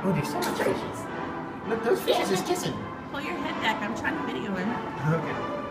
Oh, there's so much fishes. Look, those fishes is kissing. Pull your head back. I'm trying to video him. Okay.